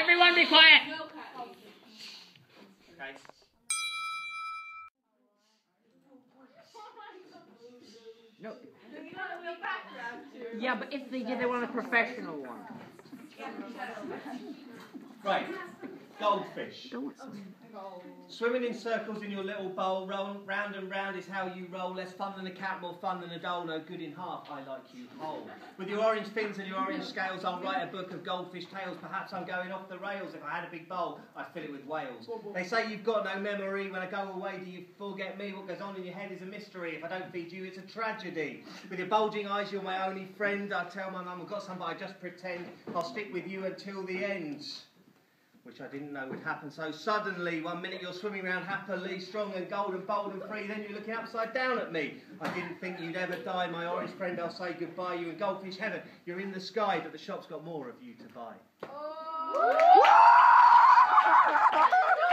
Everyone be quiet. Okay. No. Yeah, but if they did, they want a professional one. Right. Goldfish. Don't. Swimming in circles in your little bowl, round and round is how you roll. Less fun than a cat, more fun than a doll. No good in half, I like you whole. With your orange fins and your orange scales, I'll write a book of goldfish tales. Perhaps I'm going off the rails. If I had a big bowl, I'd fill it with whales. They say you've got no memory. When I go away, do you forget me? What goes on in your head is a mystery. If I don't feed you, it's a tragedy. With your bulging eyes, you're my only friend. I tell my mum I've got some, but I just pretend I'll stick with you until the end. Which I didn't know would happen so suddenly. 1 minute you're swimming around happily, strong and golden, bold and free, then you're looking upside down at me. I didn't think you'd ever die, my orange friend, I'll say goodbye. You in goldfish heaven, you're in the sky, but the shop's got more of you to buy. Oh.